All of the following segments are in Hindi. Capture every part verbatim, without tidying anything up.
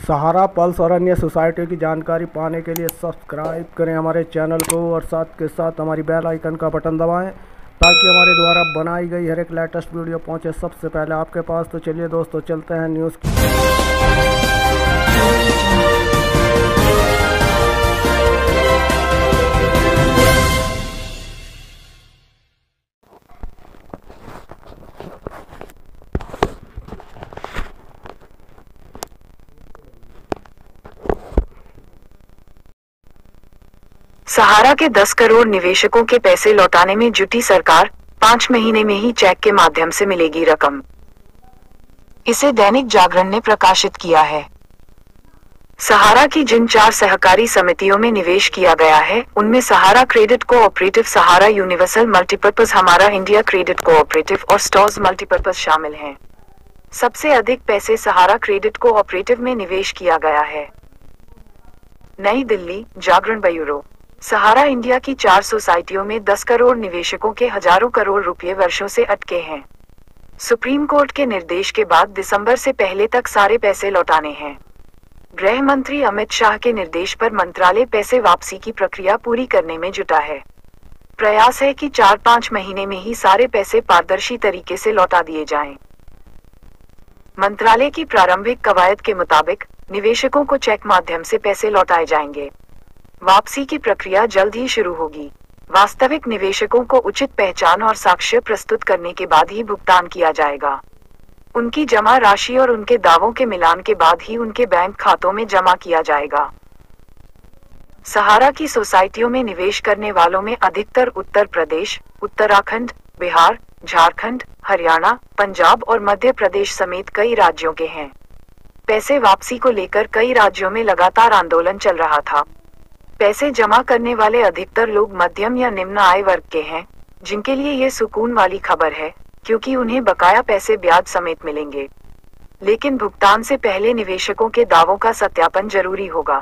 सहारा पल्स और अन्य सोसाइटी की जानकारी पाने के लिए सब्सक्राइब करें हमारे चैनल को और साथ के साथ हमारी बेल आइकन का बटन दबाएं ताकि हमारे द्वारा बनाई गई हर एक लेटेस्ट वीडियो पहुंचे सबसे पहले आपके पास। तो चलिए दोस्तों चलते हैं न्यूज़ की। सहारा के दस करोड़ निवेशकों के पैसे लौटाने में जुटी सरकार, पाँच महीने में ही चेक के माध्यम से मिलेगी रकम। इसे दैनिक जागरण ने प्रकाशित किया है। सहारा की जिन चार सहकारी समितियों में निवेश किया गया है, उनमें Sahara credit cooperative, Sahara universal multipurpose, Hamara India credit cooperative और स्टॉर्स मल्टीपर्पज शामिल हैं। सबसे अधिक पैसे सहारा क्रेडिट कोऑपरेटिव में निवेश किया गया है। नई दिल्ली, जागरण ब्यूरो। सहारा इंडिया की चार सोसाइटियों में दस करोड़ निवेशकों के हजारों करोड़ रुपए वर्षों से अटके हैं। सुप्रीम कोर्ट के निर्देश के बाद दिसंबर से पहले तक सारे पैसे लौटाने हैं। गृह मंत्री अमित शाह के निर्देश पर मंत्रालय पैसे वापसी की प्रक्रिया पूरी करने में जुटा है। प्रयास है कि चार पाँच महीने में ही सारे पैसे पारदर्शी तरीके से लौटा दिए जाएं। मंत्रालय की प्रारंभिक कवायद के मुताबिक निवेशकों को चेक माध्यम से पैसे लौटाए जाएंगे। वापसी की प्रक्रिया जल्द ही शुरू होगी। वास्तविक निवेशकों को उचित पहचान और साक्ष्य प्रस्तुत करने के बाद ही भुगतान किया जाएगा। उनकी जमा राशि और उनके दावों के मिलान के बाद ही उनके बैंक खातों में जमा किया जाएगा। सहारा की सोसाइटियों में निवेश करने वालों में अधिकतर उत्तर प्रदेश, उत्तराखंड, बिहार, झारखंड, हरियाणा, पंजाब और मध्य प्रदेश समेत कई राज्यों के हैं। पैसे वापसी को लेकर कई राज्यों में लगातार आंदोलन चल रहा था। पैसे जमा करने वाले अधिकतर लोग मध्यम या निम्न आय वर्ग के हैं, जिनके लिए ये सुकून वाली खबर है, क्योंकि उन्हें बकाया पैसे ब्याज समेत मिलेंगे। लेकिन भुगतान से पहले निवेशकों के दावों का सत्यापन जरूरी होगा।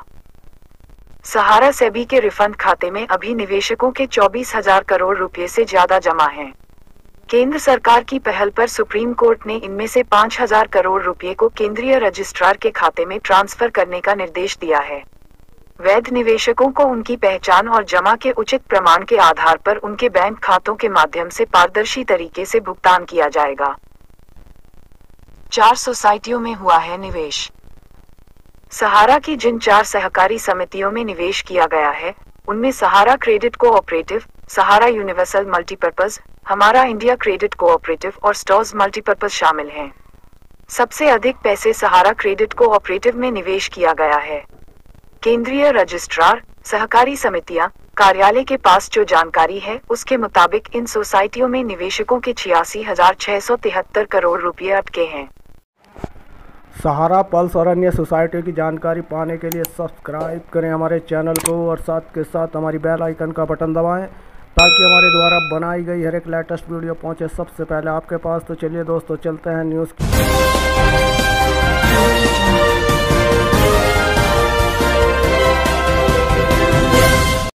सहारा सेबी के रिफंड खाते में अभी निवेशकों के चौबीस हजार करोड़ रुपए से ज्यादा जमा हैं। केंद्र सरकार की पहल पर सुप्रीम कोर्ट ने इनमें से पाँच हजार करोड़ रुपए को केंद्रीय रजिस्ट्रार के खाते में ट्रांसफर करने का निर्देश दिया है। वैध निवेशकों को उनकी पहचान और जमा के उचित प्रमाण के आधार पर उनके बैंक खातों के माध्यम से पारदर्शी तरीके से भुगतान किया जाएगा। चार सोसाइटियों में हुआ है निवेश। सहारा की जिन चार सहकारी समितियों में निवेश किया गया है, उनमें Sahara credit cooperative, Sahara universal multipurpose, Hamara India credit cooperative और स्टॉर्स मल्टीपर्पज शामिल हैं। सबसे अधिक पैसे सहारा क्रेडिट कोऑपरेटिव में निवेश किया गया है। केंद्रीय रजिस्ट्रार, सहकारी समितियां, कार्यालय के पास जो जानकारी है, उसके मुताबिक इन सोसाइटियों में निवेशकों के छियासी हजार छह सौ तिहत्तर करोड़ रुपए अटके हैं। सहारा पल्स और अन्य सोसाइटी की जानकारी पाने के लिए सब्सक्राइब करें हमारे चैनल को और साथ के साथ हमारी बेल आइकन का बटन दबाएं ताकि हमारे द्वारा बनाई गई हर एक लेटेस्ट वीडियो पहुंचे सबसे पहले आपके पास। तो चलिए दोस्तों चलते हैं न्यूज़ की।